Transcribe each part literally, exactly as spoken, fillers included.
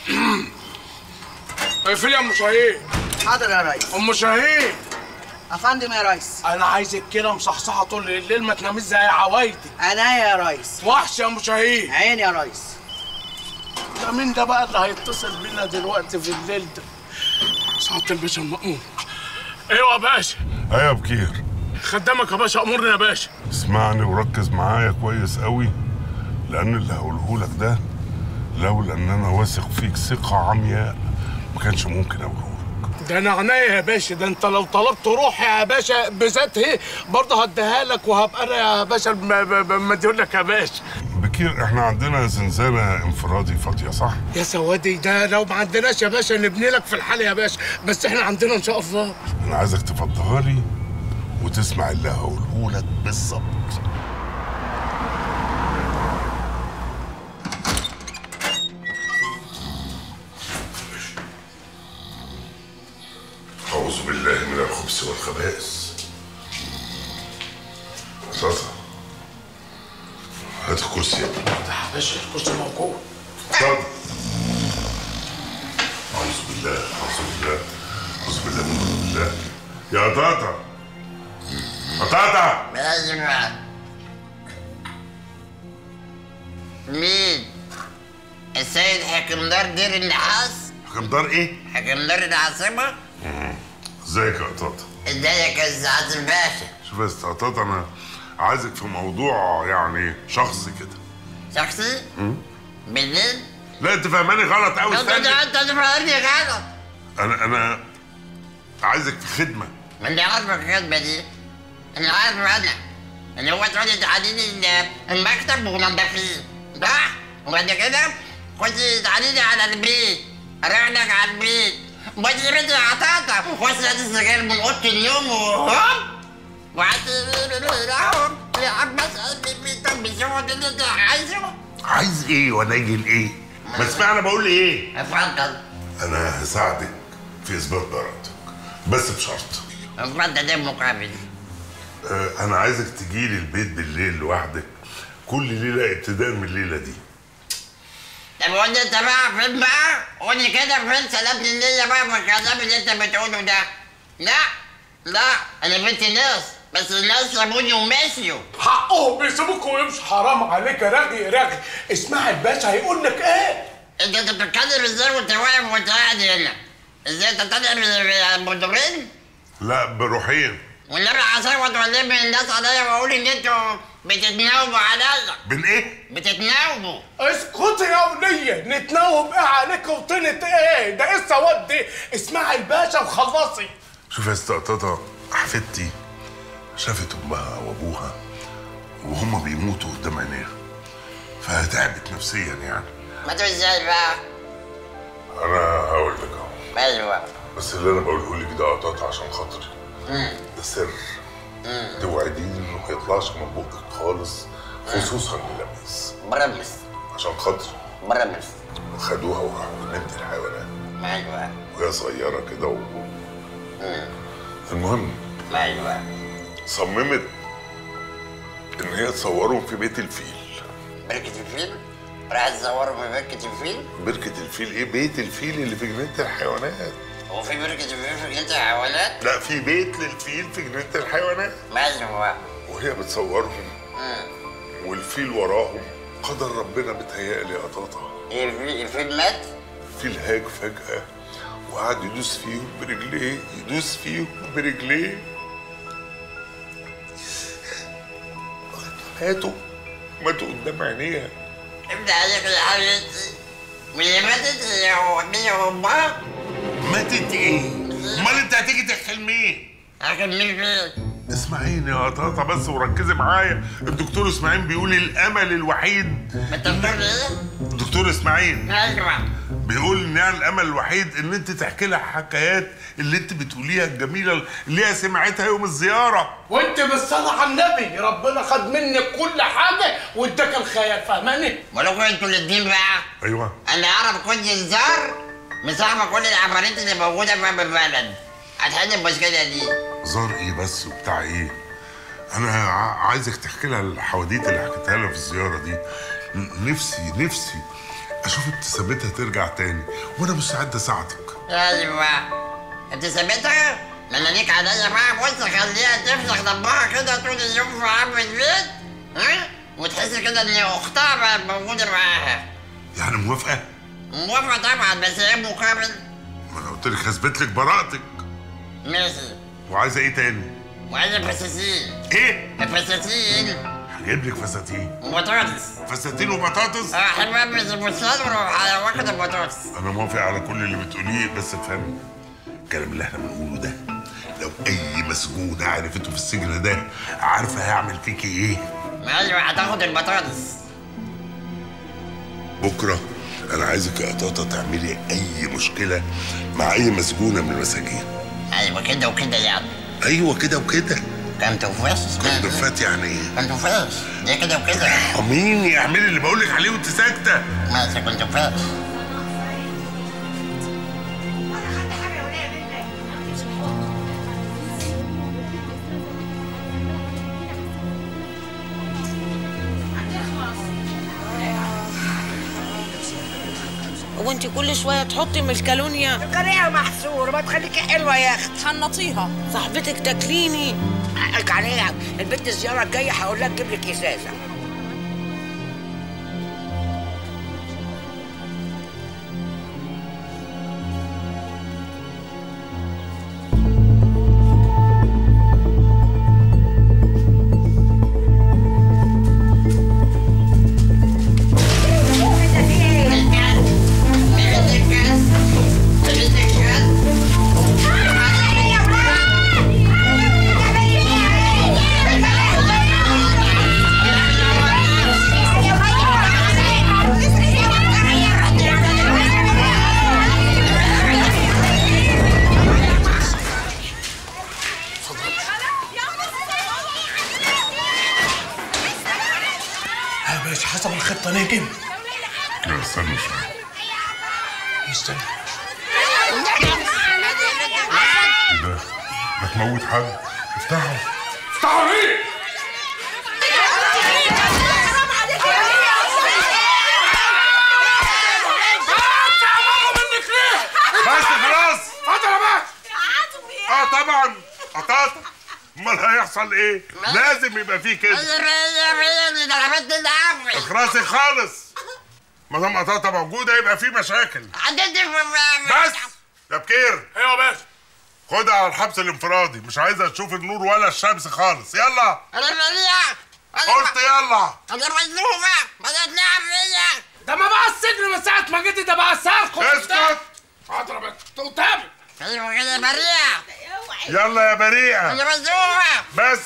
اقفلي يا ام شاهين. حاضر يا ريس. ام شاهين. افندم يا ريس. انا عايزك كده مصحصحه طول الليل، ما تناميش زي عوايدك. انا يا ريس. وحش يا ام شاهين. عيني يا ريس. ده مين ده بقى اللي هيتصل بينا دلوقتي في الليل ده؟ سعادة الباشا المأمور. ايوه يا باشا. ايوه يا بكير. خدامك يا باشا، امرني يا باشا. اسمعني وركز معايا كويس قوي، لان اللي هقوله لك ده لولا ان انا واثق فيك ثقه عمياء ما كانش ممكن اقوله لك. ده انا عناية يا باشا، ده انت لو طلبت روحي يا باشا بذات هي برضه هديها لك، وهبقى انا يا باشا مديون لك يا باشا. بكير احنا عندنا زنزانه انفرادي فاضيه صح؟ يا سوادي، ده لو ما عندناش يا باشا نبني لك في الحال يا باشا، بس احنا عندنا ان شاء الله. انا عايزك تفضها لي وتسمع اللي هقوله لك بالظبط. أعوذ بالله من الخبث والخبائث. أساسا هات الكرسي يا ابني. يا باشا الكرسي موجود. اتفضل. أعوذ بالله أعوذ بالله أعوذ بالله من الله. يا طاطا يا طاطا. مين؟ السيد حكمدار دير النحاس؟ حكمدار إيه؟ حكمدار العاصمة؟ ازيك يا طاطا؟ ازيك يا سعادة الباشا؟ شوف يا استاذ طاطا، انا عايزك في موضوع يعني شخصي كده. شخصي؟ بالليل؟ لا انت فاهماني غلط قوي. انت انت تفهمني غلط. انا انا عايزك في خدمه. ما انت عارف الخدمه دي؟ انا عارف انا اللي هو تقعدي تعاليلي المكتب ونضفيه صح؟ وبعد كده خدي تعاليلي على البيت، اروح لك على البيت بدي بدي عطاطا خش هات السجاير من اوضه النوم وهوب وقعدت يا عم بس طب بيسووا اللي انت عايزه. عايز ايه وانا اجي لايه؟ ما اسمعني بقول ايه؟ اتفضل. انا هساعدك في اثبات براءتك بس بشرط. اتفضل ده مقابل. آه انا عايزك تجي لي البيت بالليل لوحدك كل ليله ابتداء من الليله دي. طب قول لي انت بقى فين بقى؟ قول لي كده فين سلام النية بقى في الكلام اللي انت بتقوله ده؟ لا لا انا بنت ناس، بس الناس سابوني ومشيوا. حقهم بيسيبوك ويمشوا، حرام عليك يا راغي راغي. اسمع الباشا هيقول لك ايه؟ انت انت بتتكلم ازاي وانت واقف وانت قاعد هنا؟ ازاي انت طالع بمدورين؟ لا بروحين. والنبي هصوت والم الناس عليا واقول ان انتوا بتتناوبوا عليا. بن ايه؟ بتتناوبوا. اسكتي يا ولية، نتناوب ايه عليك وطينة ايه؟ ده ايه السواد دي؟ اسمعي الباشا وخلصي. شوف يا استاذ طاطا، حفيدتي شافت امها وابوها وهما بيموتوا قدام عينيها فتعبت نفسيا يعني. ماتوا ازاي بقى؟ انا هقول لك اهو. ايوه. بس اللي انا بقوله لك ده يا طاطا عشان خاطري. ده سر. توعديني انه ما يطلعش من بقك خالص، خصوصا للميس. برمس. عشان خاطري. برمس. خدوها وراحوا جنينة الحيوانات. ايوه. وهي صغيرة كده و... المهم. ايوه. صممت ان هي تصورهم في بيت الفيل. بركة الفيل؟ راح تصورهم في بركة الفيل؟ بركة الفيل ايه؟ بيت الفيل اللي في جنينة الحيوانات. هو في بركة الفيل في جنينة الحيوانات؟ لا في بيت للفيل في جنينة الحيوانات. ايوه. وهي بتصورهم والفيل وراهم. قدر ربنا بتهيألي يا طاطا. ايه الفيل مات؟ الفيل هاج فجأة وقعد يدوس فيهم برجليه، يدوس فيهم برجليه. ماتوا ماتوا قدام عينيها. ابدا عليك يا حبيبتي. واللي ماتت هي امها؟ ماتت ايه؟ امال انت هتيجي تحكي لمين؟ احكي لمين فين؟ اسمعيني يا طاطا بس وركزي معايا. الدكتور اسماعيل بيقول الامل الوحيد. الدكتور ايه؟ الدكتور اسماعيل. ايوه. بيقول ان يعني الامل الوحيد ان انت تحكي لها حكايات اللي انت بتقوليها الجميله اللي هي سمعتها يوم الزياره. وانت بالصلاه على النبي ربنا خد منك كل حاجه واداك الخيال، فاهماني؟ ولو انتوا الاثنين بقى. ايوه. انا اعرف كل زار مصاحبه كل العفاريت اللي موجوده في البلد. هتحل المشكله دي. زار ايه بس وبتاع ايه؟ انا عايزك تحكي لها الحواديت اللي حكيتها لها في الزياره دي. نفسي نفسي اشوف ابتسامتها ترجع تاني، وانا مستعد اساعدك. ايوه ابتسامتها، ما انا ليك عليا بقى. بص خليها تفسخ دمها كده طول اليوم في عم البيت، ها؟ وتحس كده ان اختها بقت موجوده معاها. يعني موافقه؟ موافقه طبعا، بس ايه مقابل؟ ما انا قلت لك هثبت لك براءتك. ماشي. وعايزه ايه تاني؟ وعايزه فساتين. ايه؟ فساتين. هجيب لك فساتين. وبطاطس. فساتين وبطاطس؟ اه حلوه بس البستان وروح واخد البطاطس. انا موافق على كل اللي بتقوليه، بس افهمي الكلام اللي احنا بنقوله ده لو اي مسجون عرفته في السجن ده عارفه هيعمل فيكي ايه؟ ايوه هتاخد البطاطس. بكره انا عايزك يا قطاطه تعملي اي مشكله مع اي مسجونه من المساجين. ايوه كده وكده يعني. ايوه كده وكده. كان تفاش. كان تفات يعني ايه؟ كان تفاش دي كده وكده. امين اعملي اللي بقولك عليه وانت ساكته. ماشي كنت تفاش. وانت كل شويه تحطي من الكالونيا. القرية محصور، ما تخليكي حلوة يا اختي. حنطيها صاحبتك تاكليني. حقك عليها، البنت الزيارة الجاية هقول لها تجيب لك ازازة. حسب الخطة نجم. لا استنى شوية. استنى. ايه ده؟ هتموت حد؟ افتحوا. افتحوا ليه؟ بس خلاص. اتفضل يا باشا. اه طبعا قطاطة. امال هيحصل ايه؟ لازم يبقى فيه كده. اخرسي خالص. ما دام قطاطة موجودة يبقى فيه مشاكل. بس يا بكير. ايوه يا باشا. خدها على الحبس الانفرادي، مش عايزة تشوف النور ولا الشمس خالص. يلا. قلت يلا. ده ما بقى السجن من ساعة ما جيتي، ده بقى ساركو. اسكت. حاضر يا باشا. قدامي. يلا يا بريئة. بس.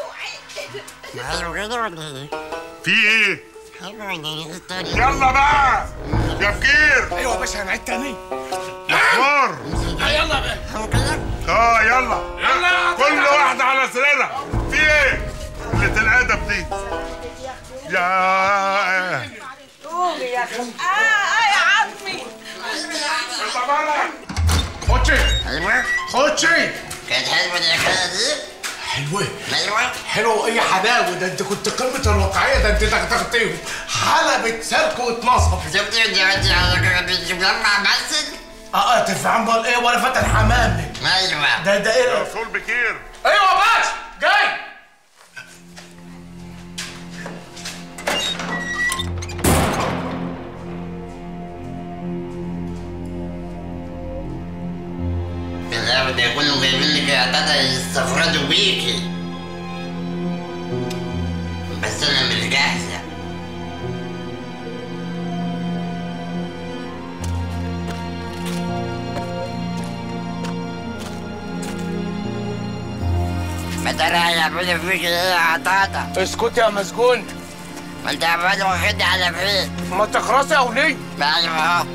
في ايه؟ يلا بقى يا بكير. ايوه يا باشا هنعيد تاني. يا حمار. يلا يا باشا. اه يلا يلا كل واحدة على سريرها. في ايه؟ قلة الأدب دي. يا قومي يا اخي. اه اه يا عمي. خدشي. ايوه خدشي. كانت حلوه الحكايه دي. حلوة. ايوه حلوة وايه حلاوة، ده انت كنت قمة الواقعية، ده انت دغدغتيهم. حلبة سلك واتنصب. شفتي انت انت على بتجمع مسل. اه اه تفهم بال ايه ولا فتح حمامك. ايوه ده ده ايه؟ يا رسول بكير. ايوه يا باشا جاي. بالله ده يكونوا جايبين لك عتادة يستفردوا بيكي، بس انا مش جاهزة. ما ترى هيعملوا فيك ايه يا عطاطا؟ اسكت يا مسجون. ما انت عمال واخدني على فين؟ ما تخرسي يا وليه. ايوه اهو.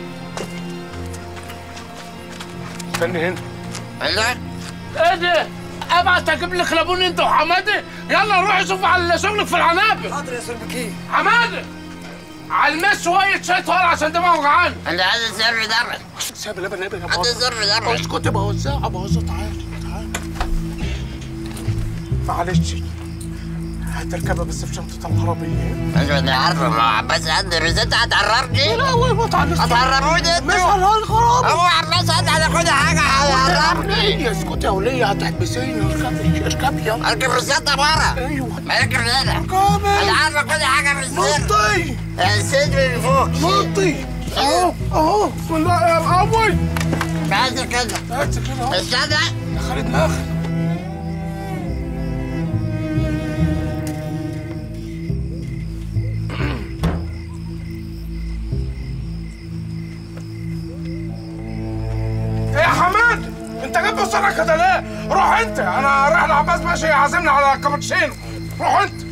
استني هنا. ايوه ايه ده؟ ابعت اجيب لك لابون انت وحماده. يلا روحي شوف على شغلك في العنابر. حاضر يا سلبكي. حماده على المس شويه شاي طوال عشان دماغه وجعان. انا عايز سر دبل. سيب لبن لبن يا بابا. عايز سر دبل. اسكت يا بوزة بوزة. تعالى تعالى معلش هتركبها بس في شنطة العربية. ايوه انا عارفه، ما عباس عندي بس انت هتعرفني. لا والله ما تعرفني. هتعرفوني انتوا؟ مش على الغرام. هو عباس عندي على كل حاجه هيعرفني. اسكتي يا ولية هتحبسيني. اركبي اركبي يلا. اركب في الشنطه بره. ايوه. ما اركب هنا. اركبي. انا عارفه كل حاجه في السر. نطي. السر من فوق. نطي. اهو اهو. بسم الله يا الأول. بس كده. بس كده اهو. استنى. دخلي دماغك. يا حماد انت جايب بسرعه كده ليه؟ روح انت، انا رايح لعباس ماشي يعزمني على كابتشينو. روح انت.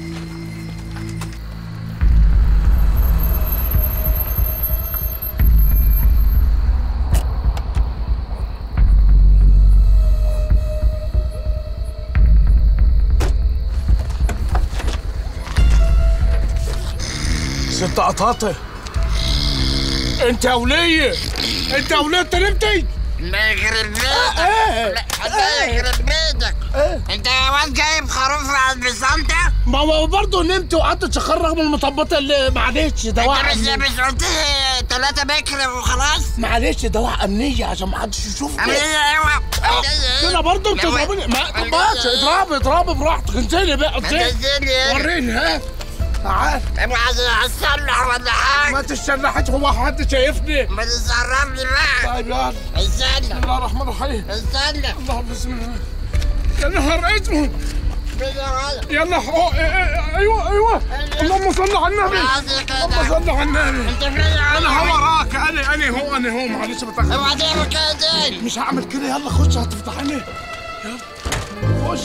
ست قطاطه انت يا وليه، انت يا وليه انت نمتي؟ ما يخرب بيتك. لا يخرب بيتك. انت يا واد جايب خروف عند بسنتة؟ ما هو برضه نمت وقعدت تشخر رغم المطبات اللي معلش دواء. انت مش مش قلت لي ثلاثة بكر وخلاص؟ معلش دواء امنيه عشان ما حدش يشوفك. امنية ايوه. كده برضه انت تضربني. ما تضربش. اضربي اضربي براحتك. انزلي بقى انزلي. وريني ها. تعال. ابقى هتسلح ولا حاجة؟ ما تتشلحش، هو حد شايفني؟ ما تتصرفني بقى. طيب يلا. استنى. بسم الله الرحمن الرحيم. استنى. الله بسم الله. يا نهار اسود. يلا أوه. ايوه ايوه. اللهم صل على النبي. اللهم صل على النبي. انت فين؟ انا هو وراك. انا انا هو انا هو معلش بتاخد. اوعى تعمل كده تاني. مش هعمل كده. يلا خش هتفتحني. يلا خش.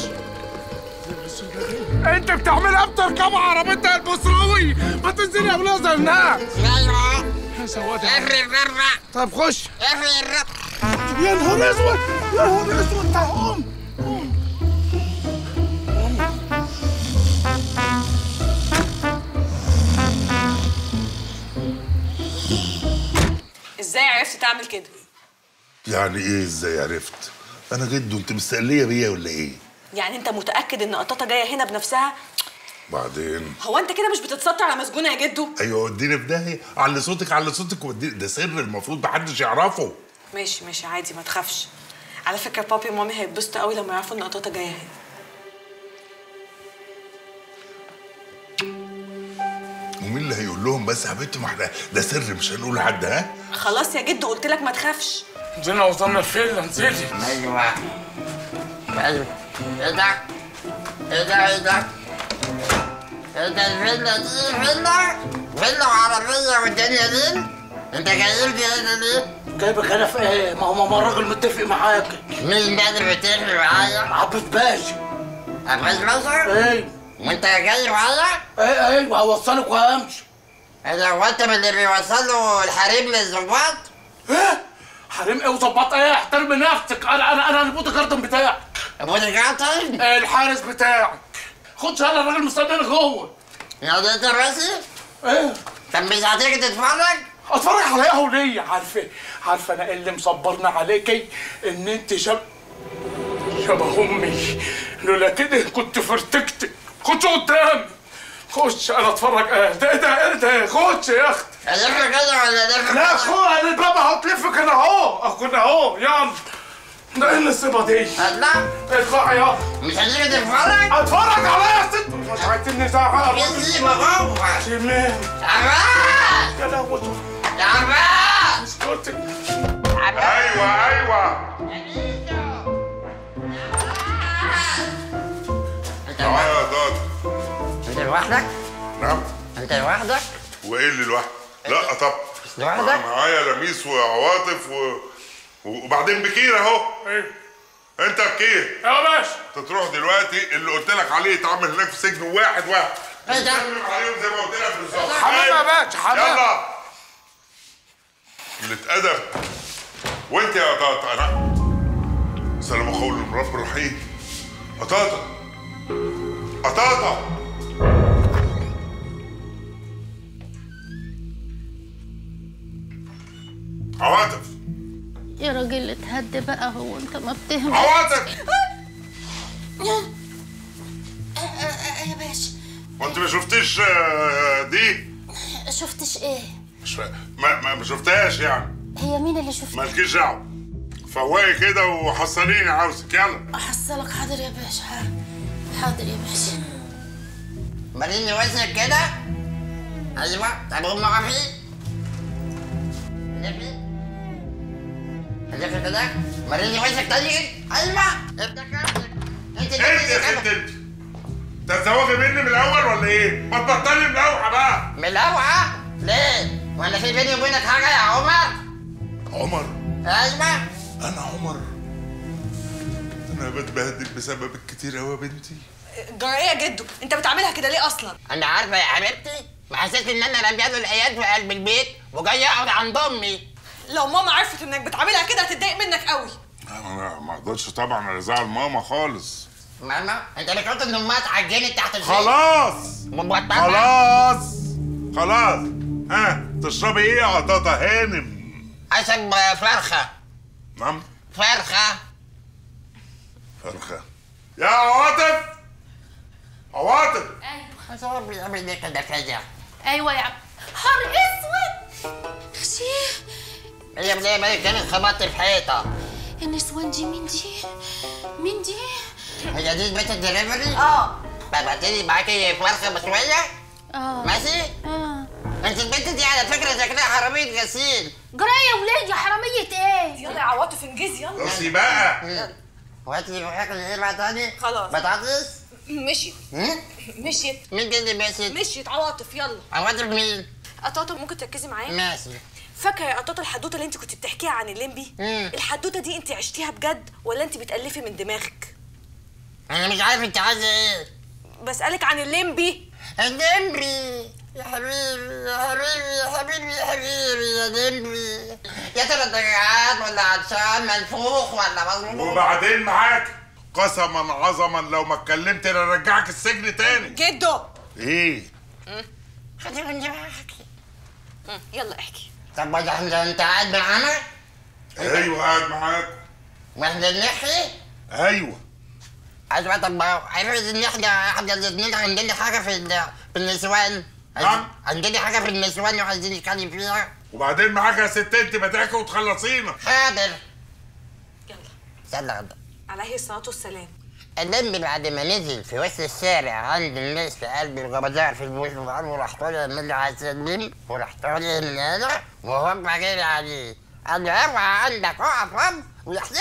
انت بتعملها بتركب عربيتها البصراوي. ما تنزلي يا ولاد الناس. ايوه. يا سواد. افرق فرق. طب خش. افرق. يا نهار اسود. يا نهار اسود. تعال قوم. ازاي عرفت تعمل كده؟ يعني ايه ازاي عرفت؟ انا جد وانت مستقليه بيا ولا ايه؟ يعني انت متاكد ان قطاطه جايه هنا بنفسها؟ بعدين هو انت كده مش بتتستر على مسجونه يا جدو؟ ايوه وديني في داهيه. علي صوتك علي صوتك وديني. ده سر المفروض محدش يعرفه. ماشي ماشي عادي ما تخافش. على فكره بابي ومامي هيتبسطوا قوي لما يعرفوا ان قطاطه جايه هنا. ومين اللي هيقول لهم بس يا حبيبتي؟ ما احنا ده سر مش هنقول لحد. ها خلاص يا جدو قلت لك ما تخافش. نزلنا وصلنا الفيلا. نزلي. ايوه. ايوه. ايه ده؟ ايه ده ايه ده؟ ايه ده الفيلا دي؟ فيلا؟ فيلا وعربية والدنيا دي؟ انت جاي لي هنا ليه؟ جايبك انا في ايه؟ ما هو ماما الراجل متفق معاك. مين ده اللي بيتفق معايا؟ عباس باشا. عباس باشا؟ ايه وانت جاي معايا؟ ايه ايوه هوصلك وهمشي. ايه ده هو انت من اللي بيوصلوا الحريم للظباط؟ ايه؟ حريم ايه وظباط ايه؟ احترم نفسك. انا انا انا البودي جاردن بتاعك. البودي جاردن؟ ايه الحارس بتاعك. خد شهاده الراجل مستنيني جوه. يا انت راسي؟ ايه؟ طب مش هتيجي تتفرج؟ اتفرج على ايه وليه؟ عارفه عارفه انا ايه اللي مصبرنا عليكي؟ ان انت شب شبه امي. لولا كده كنت فرتكتك. خش قدامي. خش انا اتفرج. ايه ده ايه ده ايه ده؟ خش يا اختي. الف كده ولا الف كده؟ لا اخويا انا الباب هتلف كده اهو. كنا اهو. يلا. ده ايه النصيبه دي؟ اطلع. اطلع يا مش هتيجي تتفرج؟ اتفرج عليا يا ست. مش عايزين نزعق. يسيبك اهو. شمال. عباس. يا لهوي. يا عباس. اسكتي. ايوه ايوه. تعالى يا داد. انت لوحدك؟ نعم. انت لوحدك؟ وايه اللي لوحدك؟ لا طب لوحدك؟ معايا لميس وعواطف و... وبعدين بكير اهو. ايه؟ انت بكير. يا باشا. تروح دلوقتي اللي قلت لك عليه يتعمل هناك في سجن واحد واحد. ايه ده؟ تسلم عليهم زي ما قلت لك بالظبط. حبيبي يا باشا حبيبي. يلا. قلة أدب. وانت يا قطاطة انا سلام قول من رب رحيم. قطاطة قطاطة. عواطف يا راجل اتهدي بقى. هو انت ما بتهمش؟ عواطف. يا باشا وانت ما شفتيش دي؟ شفتش ايه؟ مش فا... ما ما ما شفتهاش يعني. هي مين اللي شفتها؟ مالكيش دعوه. فوقي كده وحصليني عاوزك. يلا احصلك. حاضر يا باشا. حاضر يا باشا. وريني وشك كده. ايوه. طب قوم اقفي. لفي لفي كده. وريني وشك تاني. ايوه. افتح راسك. انت انت يا ست انت. تتزوجي مني من الاول ولا ايه؟ ما تبطلي ملوحه بقى. ملوحه؟ ليه؟ ولا في بيني وبينك حاجه يا عمر؟ عمر؟ ايوه. انا عمر؟ انا بتبهدل بسببك كتير قوي يا بنتي. جرى ايه يا جدو؟ انت بتعملها كده ليه اصلا؟ انا عارفه يا حبيبتي، ما حسيت ان انا راميه له الايات في قلب البيت وجاي اقعد عند امي. لو ماما عرفت انك بتعملها كده هتتضايق منك قوي. انا ما اقدرش طبعا على زعل ماما خالص. ماما انت مش قلت ان امها اتعجنت تحت الشيء؟ خلاص مبططه. خلاص خلاص. ها تشربي ايه يا قطاطه هانم؟ اشرب فرخه. نعم؟ فرخه. فرخه. يا عواطف عواطف. ايوه هو بيعمل ايه كده فجأة؟ ايوه يا عم. حر اسود. خشيه. هي بداية ما كانت خبطت في حيطة. النسوان دي مين دي؟ مين دي؟ هي دي بيت الدليفري؟ اه. بعتلي معاكي فرخة بشوية؟ اه. ماشي؟ اه. انت البنت دي على فكرة شكلها حرامية غسيل. جرى يا ولاد يا حرامية ايه؟ يلا يا عواطف انجزي يلا. بصي بقى. وهاتي فرخة ايه بقى تاني؟ خلاص. بطاطس؟ مشيت. هم؟ مشيت. مين دي اللي ماشي؟ مشيت عواطف يلا. عواطف مين؟ قطاطة ممكن تركزي معايا؟ ماشي. فاكره يا قطاطة الحدوته اللي انت كنت بتحكيها عن الليمبي؟ مم. الحدوته دي انت عشتيها بجد ولا انت بتألفي من دماغك؟ انا مش عارف انت عايزة ايه؟ بسألك عن الليمبي. الليمبي يا حبيبي يا حبيبي يا حبيبي يا حبيبي يا ليمبي. يا ترى انت قاعد ولا عطشان منفوخ ولا مظلوم؟ وبعدين معاك قسما عظما لو ما اتكلمت انا ارجعك السجن تاني. جدو. ايه؟ خدي من دماغك. يلا احكي. طب واحنا انت قاعد معانا؟ ايوه قاعد معاك. واحنا بنحكي؟ ايوه. ايوه. طب عرفت ان احنا احنا الاثنين عندنا حاجه في ال- في النسوان. نعم؟ عندنا حاجه في النسوان وعايزين نتكلم فيها. وبعدين معاك يا ست انت ما تحكي وتخلصينا. حاضر. يلا. استنى غدا. عليه الصلاة والسلام. الليمبي بعد ما نزل في وسط الشارع عند الناس في قلب الجبزار في البوش وقالوا راح طالع من اللي عايز يسلم وراح طالع من هنا وهو جري عليه قال له اوعى عندك اقف رب ويحيى.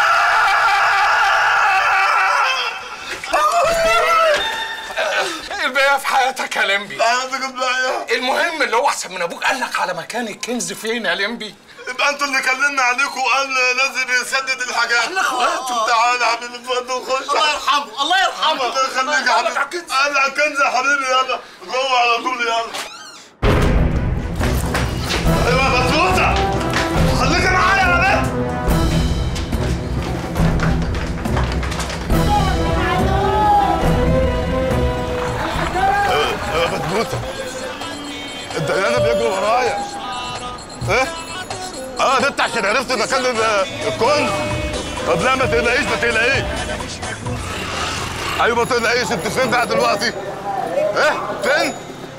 ايه الباقي في حياتك يا لمبي؟ المهم اللي هو احسن من ابوك قال لك على مكان الكنز فين يا لمبي؟ يبقى انتوا اللي كلمنا عليكم وقال لازم يسدد الحاجات. احنا اخوات. تعالى يا حبيبي اتفضل خش. الله يرحمه الله يرحمه. الله يخليك يا حبيبي. انا على الكنز يا حبيبي. يلا جوه على طول يلا. ايوه بسوطه خليكي معايا يا بنت. ايوه بسبوسه الديانه بيجروا ورايا. ايه؟ اه ده انت عشان عرفت مكان الكنز. طب لا ما تقلقيش ما تقلقيش. ايوه ما تقلقيش. انت فين بقى دلوقتي؟ ايه؟ فين؟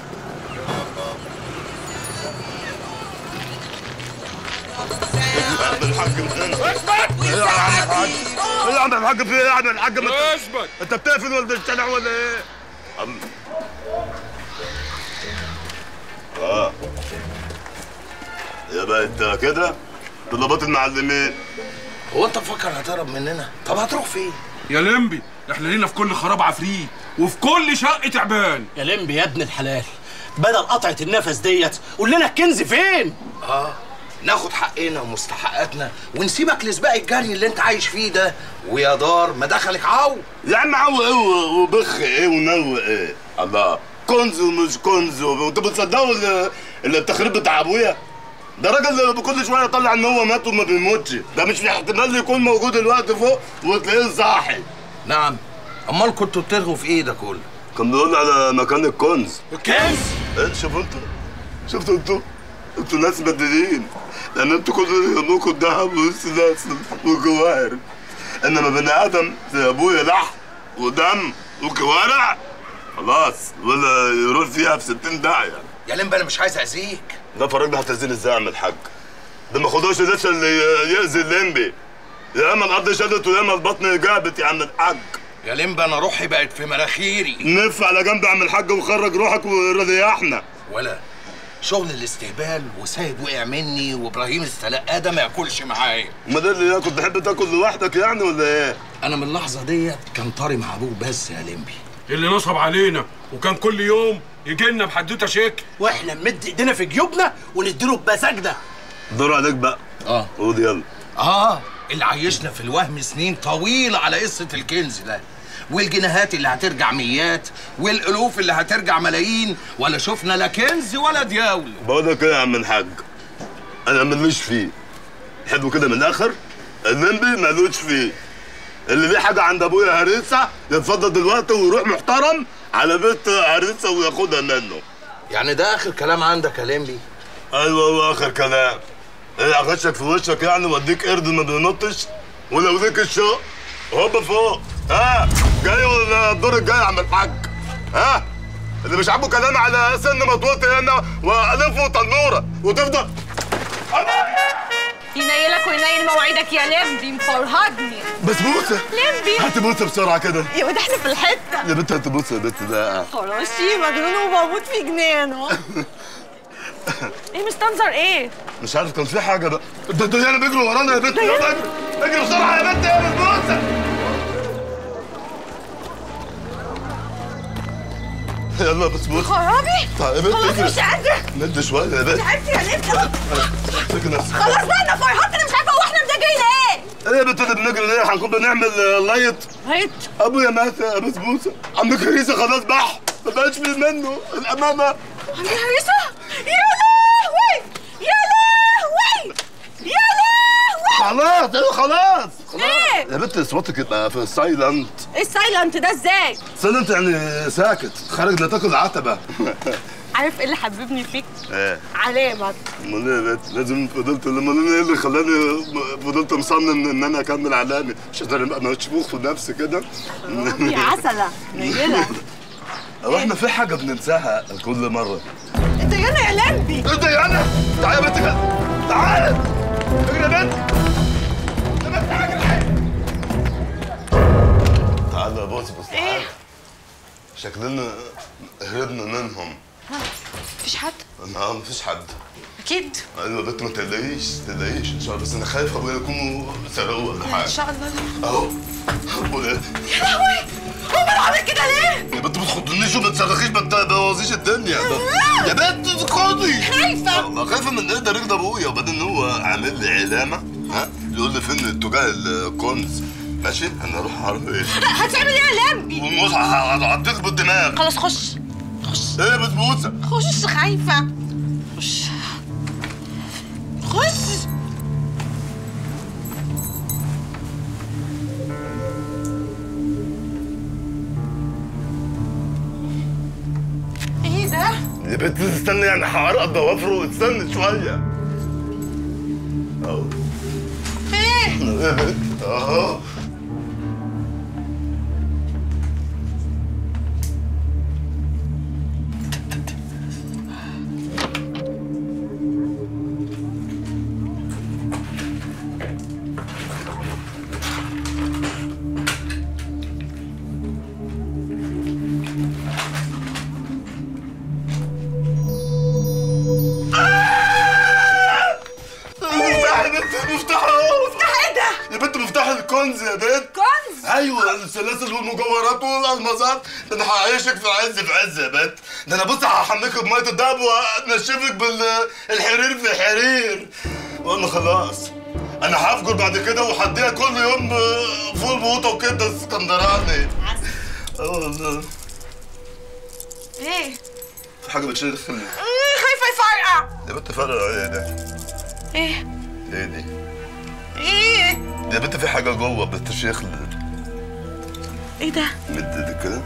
عند الحاج اثبت! ايه يا عم الحاج؟ ايه يا عم الحاج في ايه يا عم الحاج؟ اثبت! انت بتقفل ولا الشارع ولا ايه؟ عم اه يا بقى انت كده طلبات المعلمين. هو انت مفكر هتهرب مننا؟ طب هتروح فين؟ يا لمبي احنا لينا في كل خراب عفريت وفي كل شقة تعبان. يا لمبي يا ابن الحلال بدل قطعة النفس ديت قول لنا الكنز فين؟ اه ناخد حقنا ومستحقاتنا ونسيبك لسباق الجري اللي انت عايش فيه ده ويا دار ما دخلك عو. يا عم عو ايه وبخ ايه ونو ايه؟ الله كنز ومش كنز وانتوا بتصدقوا التخريب بتاع ابويا؟ ده راجل كل شويه يطلع ان هو مات وما بيموتش. ده مش في احتمال يكون موجود الوقت فوق وتلاقيه صاحي. نعم. امال كنتوا بترغوا في ايه ده كله؟ كان بيقول على مكان الكنز. الكنز؟ ايه شوفوا انتوا شفتوا انتوا انتوا ناس مدلين لان انتوا كل يهمكم الذهب والسلاسل والجواهر انما بني ادم زي ابويا لحم ودم وكوارع خلاص ولا يروح فيها في ستين داعيه. يا لمبي انا مش عايز اذيك. ده فرج ده هتأذيني ازاي يا عم الحاج؟ ده ما خدوش لسه اللي يأذي الليمبي. يا اما الارض شدت ويا اما البطن جابت يا عم الحاج. يا لمبي انا روحي بقت في مناخيري. نف على جنب يا عم الحاج وخرج روحك وريحنا. ولا شغل الاستهبال وسيد وقع مني وابراهيم السلقاه ده ما ياكلش معايا. امال ده اللي كنت تحب تاكل لوحدك يعني ولا ايه؟ انا من اللحظه ديت كان طاري مع ابوه بس يا لمبي. اللي نصب علينا وكان كل يوم يجي لنا بحدوته شكل واحنا نمد ايدينا في جيوبنا ونديله بمزاجنا. دور عليك بقى. اه قول يلا. اه اللي عايشنا في الوهم سنين طويله على قصه الكنز ده، والجنيهات اللي هترجع ميات والالوف اللي هترجع ملايين، ولا شفنا لا كنز ولا دياول. بقول لك ايه يا عم الحاج؟ انا ماليش فيه. حلو كده من الاخر؟ الليمبي مالوش فيه. اللي ليه حاجه عند ابويا هريسه يتفضل دلوقتي ويروح محترم على بيت هريسه وياخدها منه. يعني ده اخر كلام عندك يا لمبي؟ ايوه هو اخر كلام. ايه اغشك في وشك يعني واديك قرد ما بينطش؟ ولو ليك الشوق هوب فوق. ها جاي ولا الدور الجاي يا عم الحاج؟ ها اللي مش عاجبه كلام على سن مطوطي هنا والفه تنوره وتفضل ينيلك وينيل موعدك يا لمبي مفرهدني. بسبوسه لمبي هاتي بوسه بسرعه كده. يا ولد احنا في الحته يا بنت هاتي بوسه يا بنت ده خراشي مجنون وبموت في جنانه. ايه مستنظر ايه؟ مش عارف كان في حاجه بقى. ده الدنيا بيجروا ورانا يا بنت. يلا اجري اجري بسرعه يا بنت يا بسبوسه. يلا يا بسبوسه. خرابي طيب يا بنت خلاص اجري. مش قادره. مد شويه يا بنت. تعبت يا لمبي. امسكي نفسك. خلاص بقى انا فرهدت انا مش عارفه هو احنا مزاجين ايه؟ ايه يا بنت اللي بنجري ليه؟ هنكون بنعمل لايت. لايت؟ ابويا مات يا بسبوسه. عندك هريسه خلاص بح ما بقاش في منه الامانه. عندي هريسه؟ يا لهوي يا لهوي يا لهوي. خلاص ايوه خلاص خلاص. ايه؟ يا بنت صوتك يبقى في السايلنت. ايه السايلنت ده ازاي؟ سايلنت يعني ساكت خارج لا تاكل عتبه. عارف ايه اللي حببني فيك؟ ايه؟ علامك. امال ايه يا بنت؟ لازم فضلت امال ايه اللي خلاني فضلت مصمم ان انا اكمل علامي عشان ابقى مشبوخ في نفسي كده. يا عسله نيله. هو احنا في حاجه بننساها كل مره. انت يانا يا لمبي. انت يانا تعالى يا بنت كده تعالى اجري يا بنت. يا بنت اجري. تعالى يا بص بص تعالى. ايه؟ شكلنا هربنا منهم. ها مفيش حد؟ اه مفيش حد. اكيد. ايوه يا بنت ما تقلقيش ما تقلقيش ان شاء الله، بس انا خايف ابويا يكونوا سرقوا ولا حاجه. ان شاء الله. اهو ولاد. يا لهوي هو انا عامل كده ليه؟ يا بنت ما تخضنيش وما تصرخيش ما تبوظيش الدنيا. يا بنت اسكتي. خايفه. ما خايفه من ايه؟ ده رجل ابويا وبعدين هو عامل لي علامه ها يقول لي فين اتجاه الكنز. ماشي انا اروح اعرف ايه. هتعمل ايه يا لمبي؟ والمصحف هعضيك بالدماغ. خلاص خش خش. ايه يا بسبوسه؟ خش خايفه. خش خش. ايه ده؟ يا بنت استني يعني هعرق ضوافره استني شويه. اهو. ايه؟ يا بنت اهو. كنز يا بنت. كنز؟ ايوه السلاسل والمجوهرات والالمازات. ده انا هعيشك في عز في عز يا بنت. ده انا بص هحميك بميه الدهب وانشفك بالحرير في حرير. وانا خلاص انا هفجر بعد كده وهديها كل يوم فول بوطه وكده اسكندراني. اه والله. ايه؟ في حاجه بتشيل خلي. خايفه يفرقع. يا بنت فرقع ايه ده؟ ايه؟ ايه دي؟ ايه؟ يا بنت في حاجه جوه بتشيخ. ايه ده؟ مد ايدك كده.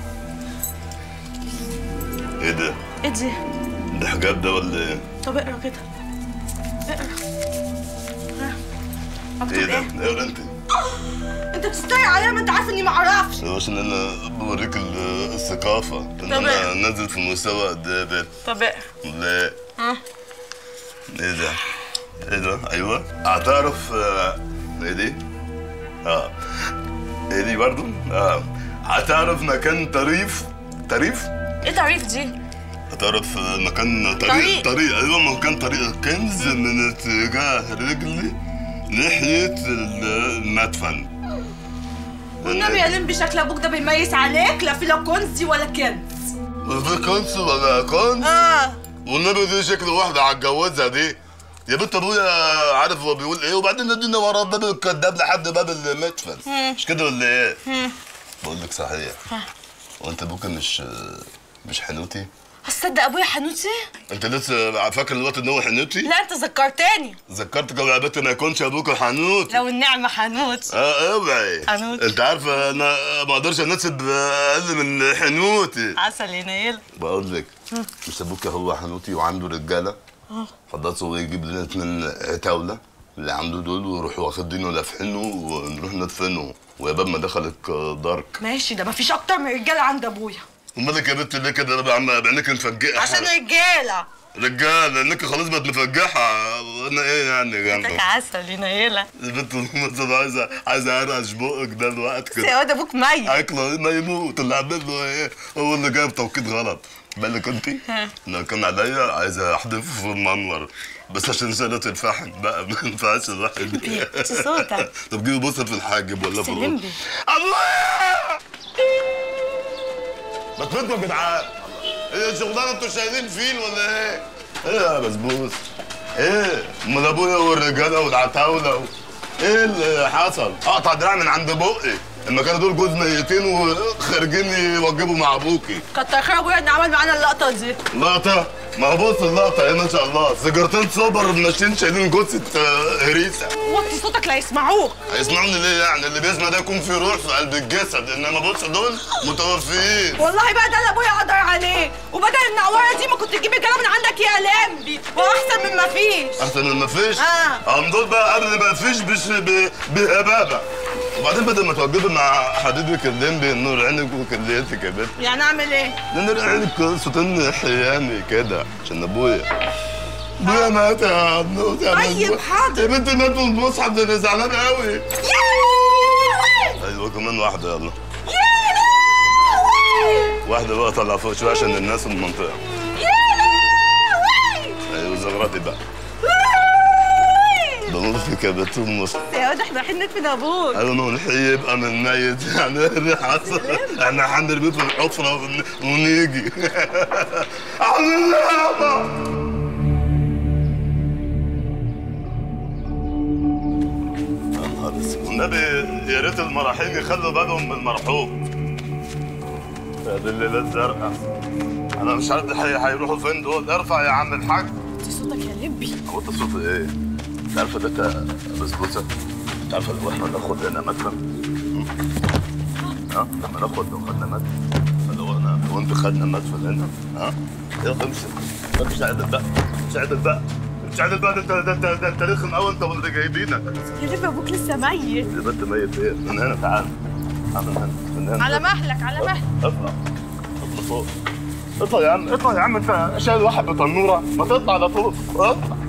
ايه ده؟ ايه دي؟ ده حجاب ده ولا ايه؟ طب اقرا كده. اقرا. ها. ايه ده؟ اقرا انت. انت انت بتستريق عليا، ما انت عارف اني ما اعرفش. عشان انا بوريك ال- الثقافه ان طب انا إيه؟ نازل في مستوى قد ايه بنت. طب ايه؟ لا ها؟ ايه ده؟ ايه ده؟ ايوه هتعرف آه، ايه دي؟ اه ايه دي برضو؟ اه هتعرف مكان طريف طريف؟ ايه طريف دي؟ هتعرف مكان طريق. طريق طريق ايوه مكان طريق كنز من اتجاه رجلي ناحيه المدفن. والنبي يا لمبي شكل ابوك ده بيميز عليك، لا في لا كنز ولا كنز. في كنز ولا كنز؟ اه والنبي دي شكل واحده هتجوزها دي. يا بنت ابويا عارف هو بيقول ايه، وبعدين ندينا ورا باب الكداب لحد باب المدفن. مش كده ولا ايه؟ بقول لك صحيح، هو انت ابوك مش مش حنوتي؟ هتصدق ابويا حنوتي؟ انت لسه فاكر الوقت ان هو حنوتي؟ لا انت ذكرتني. ذكرتك يا بنت ما يكونش ابوك حنوت. لو النعمه حنوت. اه اوعي حنوت. انت عارفه انا ما اقدرش انسب اقل من حنوتي. عسل يا نيل. بقول لك مش ابوك هو حنوتي وعنده رجاله؟ اه فضلت هو يجيب لنا اتنين عتاوله اللي عنده دول ويروحوا واخدينه لافحينه ونروح ندفنه ويا باب ما دخلك دارك. ماشي، ده مفيش اكتر من رجاله عند ابويا. ومالك يا بنت ليه كده بعينك مفجئه؟ عشان رجاله. رجاله انك خلاص بقت مفجحه. انا ايه يعني جنبك؟ انت عسل يا نيله. يا بنت مثلا عايزه عايزه ارقش بقك ده الوقت كده. يا واد ابوك ميت. اكله ما يموت اللي عامل له ايه؟ هو اللي جايب توقيت غلط. بالك انت؟ لو كان عليا عايزه احدفه في المنور بس عشان شالت الفحم بقى ما ينفعش الواحد. بيتي صوتك. طب جيبي بص في الحاجب ولا في الروح. سلم بي. الله! ما تفضلوا يا جدعان. ايه الشغلانه انتوا شايلين فيل ولا ايه؟ ايه يا بسبوس؟ ايه؟ امال ابويا والرجاله والعتاوله و... ايه اللي حصل؟ اقطع دراعي من عند بقي. لما كانوا دول جوز ميتين وخارجين يوجبوا مع ابوكي. كتر خير ابويا ان عمل معانا اللقطه دي. لقطه؟ ما هو بص اللقطه ايه ما شاء الله، سيجارتين سوبر ماشيين شايلين جثه هريسه. وطي صوتك لا يسمعوك. هيسمعوني ليه يعني؟ اللي بيسمع ده يكون في روح في قلب الجسد، انما بص دول متوفيين. والله بقى ده اللي ابويا قدر عليه، وبدل النعوره دي ما كنت تجيب الكلام من عندك يا لمبي، واحسن من ما فيش. احسن من ما فيش؟ اه هم دول بقى قبل ما فيش بش ب- بهبابه. وبعدين بدل ما توجبي مع حبيبك الليمبي نور عينك وكليتك يا بنت. يعني اعمل ايه؟ نور عينك صوتين حيامي كده عشان ابويا. ابويا مات يا بنوت يا طيب حاضر. يا بنتي مات في المصحف ده انا زعلان قوي. يا لهوي. ايوه كمان واحده يلا. يا لهوي. واحده بقى طلع فوق شويه عشان الناس من المنطقه. يا لهوي. ايوه زغرتي بقى. بموت فيك يا بنت المصحف. يا واد احنا رايحين ندفن ابوك. ايوه ما هو الحي يبقى من ميت يعني اللي حصل احنا هنرميه في الحفره ون- ونيجي. عامل يابا. يا نهار اسود والنبي يا ريت المراحيض يخلوا بالهم من المرحوم. يا دي الليله الزرقاء. انا مش عارف الحي هيروحوا فين دول. ارفع يا عم الحاج. وطي صوتك يا لمبي. هو انت صوت ايه؟ انت عارفه ده انت بسبوسه؟ انت عارفه لو احنا ناخد هنا مدفن؟ ها؟ لما ناخد لو خدنا مدفن لو انا لو انت خدنا مدفن هنا ها؟ يلا امسك مش عادل بقى مش عادل بقى مش عادل بقى ده انت ده انت ده انت رخم قوي انت واللي جايبينك. يا لمبي ابوك لسه ميت. يا بنت ميت ايه؟ من هنا تعال تعال من هنا من هنا على مهلك على مهلك. اطلع اطلع فوق اطلع يا عم اطلع يا عم انت شايل واحد بتنوره ما تطلع لفوق اطلع